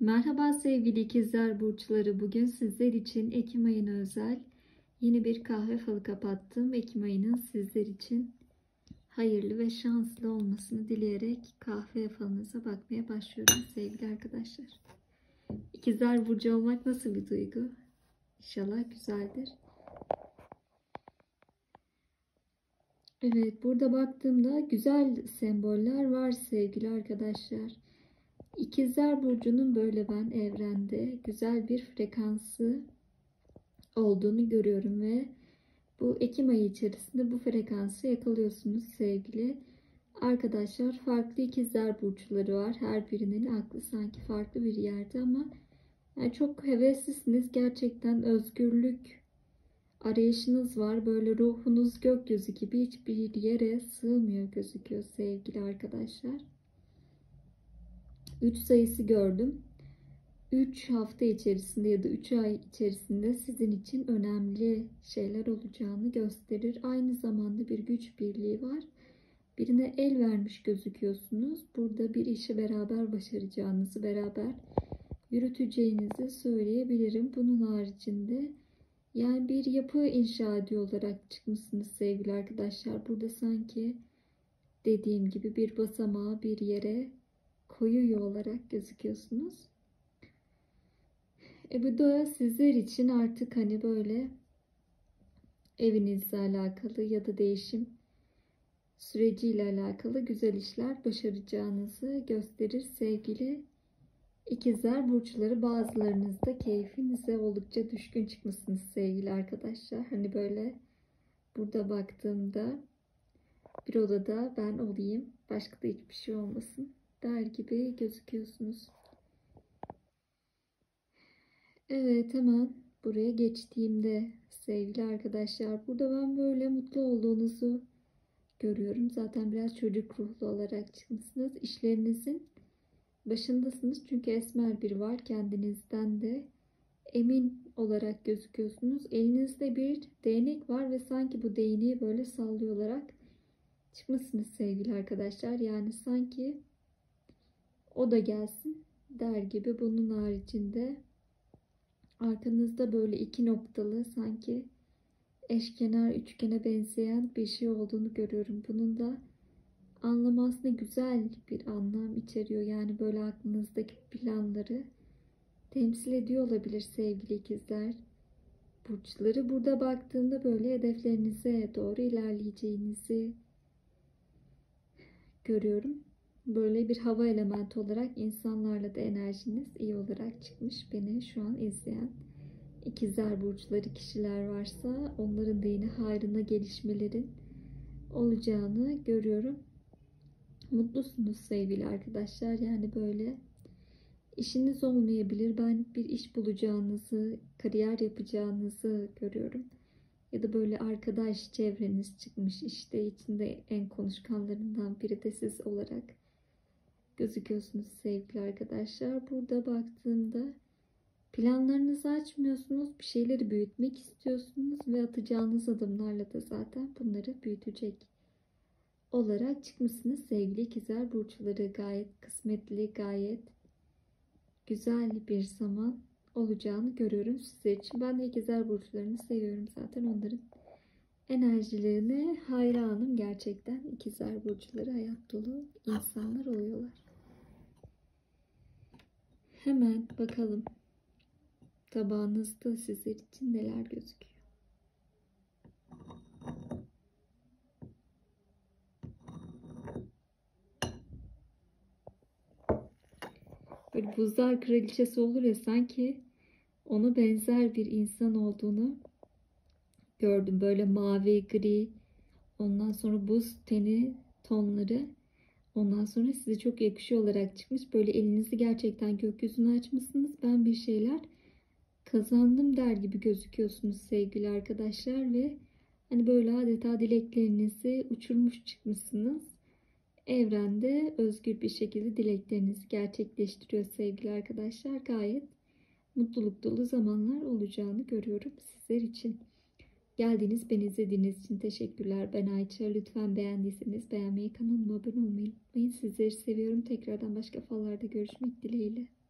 Merhaba sevgili ikizler burçları. Bugün sizler için Ekim ayına özel yeni bir kahve falı kapattım. Ekim ayının sizler için hayırlı ve şanslı olmasını dileyerek kahve falınıza bakmaya başlıyorum sevgili arkadaşlar. İkizler burcu olmak nasıl bir duygu? İnşallah güzeldir. Evet, burada baktığımda güzel semboller var sevgili arkadaşlar. İkizler burcunun böyle ben evrende güzel bir frekansı olduğunu görüyorum ve bu Ekim ayı içerisinde bu frekansı yakalıyorsunuz sevgili arkadaşlar. Farklı ikizler burçları var. Her birinin aklı sanki farklı bir yerde ama yani çok heveslisiniz. Gerçekten özgürlük arayışınız var. Böyle ruhunuz gökyüzü gibi hiçbir yere sığmıyor gözüküyor sevgili arkadaşlar. 3 sayısı gördüm. 3 hafta içerisinde ya da 3 ay içerisinde sizin için önemli şeyler olacağını gösterir. Aynı zamanda bir güç birliği var. Birine el vermiş gözüküyorsunuz. Burada bir işi beraber başaracağınızı, beraber yürüteceğinizi söyleyebilirim. Bunun haricinde yani bir yapı inşa ediyor olarak çıkmışsınız sevgili arkadaşlar. Burada sanki dediğim gibi bir basamağı bir yere koyuyor olarak gözüküyorsunuz. Bu da sizler için artık hani böyle evinizle alakalı ya da değişim süreciyle alakalı güzel işler başaracağınızı gösterir sevgili ikizler burçları. Bazılarınız da keyfinize oldukça düşkün çıkmışsınız sevgili arkadaşlar. Hani böyle burada baktığımda bir odada ben olayım, başka da hiçbir şey olmasın der gibi gözüküyorsunuz. Evet, hemen buraya geçtiğimde sevgili arkadaşlar burada ben böyle mutlu olduğunuzu görüyorum. Zaten biraz çocuk ruhlu olarak çıkmışsınız. İşlerinizin başındasınız. Çünkü esmer biri var. Kendinizden de emin olarak gözüküyorsunuz. Elinizde bir değnek var ve sanki bu değneği böyle sallıyor olarak çıkmışsınız sevgili arkadaşlar. Yani sanki o da gelsin der gibi. Bunun haricinde arkanızda böyle iki noktalı sanki eşkenar üçgene benzeyen bir şey olduğunu görüyorum. Bunun da anlamı aslında güzel bir anlam içeriyor. Yani böyle aklınızdaki planları temsil ediyor olabilir sevgili ikizler burçları. Burada baktığımda böyle hedeflerinize doğru ilerleyeceğinizi görüyorum. Böyle bir hava elementi olarak insanlarla da enerjiniz iyi olarak çıkmış. Beni şu an izleyen İkizler burçları kişiler varsa onların da yine hayrına gelişmelerin olacağını görüyorum. Mutlusunuz sevgili arkadaşlar. Yani böyle işiniz olmayabilir. Ben bir iş bulacağınızı, kariyer yapacağınızı görüyorum. Ya da böyle arkadaş çevreniz çıkmış, işte içinde en konuşkanlarından biri de siz olarak gözüküyorsunuz sevgili arkadaşlar. Burada baktığımda planlarınızı açmıyorsunuz, bir şeyleri büyütmek istiyorsunuz ve atacağınız adımlarla da zaten bunları büyütecek olarak çıkmışsınız sevgili ikizler burçları. Gayet kısmetli, gayet güzel bir zaman olacağını görüyorum sizler için. Ben de ikizler burçlarını seviyorum zaten, onların enerjilerine hayranım gerçekten. İkizler burçları hayat dolu insanlar oluyorlar. Hemen bakalım tabağınızda sizler için neler gözüküyor. Böyle buzlar kraliçesi olur ya, sanki ona benzer bir insan olduğunu gördüm. Böyle mavi, gri, ondan sonra buz teni tonları, ondan sonra size çok yakışıyor olarak çıkmış. Böyle elinizi gerçekten gökyüzüne açmışsınız. Ben bir şeyler kazandım der gibi gözüküyorsunuz sevgili arkadaşlar ve hani böyle adeta dileklerinizi uçurmuş çıkmışsınız. Evrende özgür bir şekilde dileklerinizi gerçekleştiriyor sevgili arkadaşlar. Gayet mutluluk dolu zamanlar olacağını görüyorum sizler için. Geldiğiniz, beni izlediğiniz için teşekkürler. Ben Ayça. Lütfen beğendiyseniz beğenmeyi, kanalıma abone olmayı unutmayın. Sizleri seviyorum. Tekrardan başka fallarda görüşmek dileğiyle.